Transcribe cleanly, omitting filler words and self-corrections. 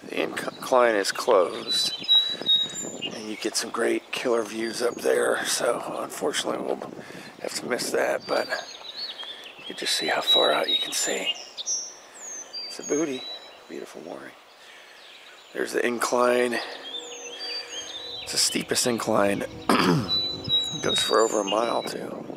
The incline is closed, and you get some great killer views up there, so unfortunately we'll have to miss that, but you can just see how far out you can see. It's a booty. Beautiful morning. There's the incline. It's the steepest incline. It goes for over a mile too.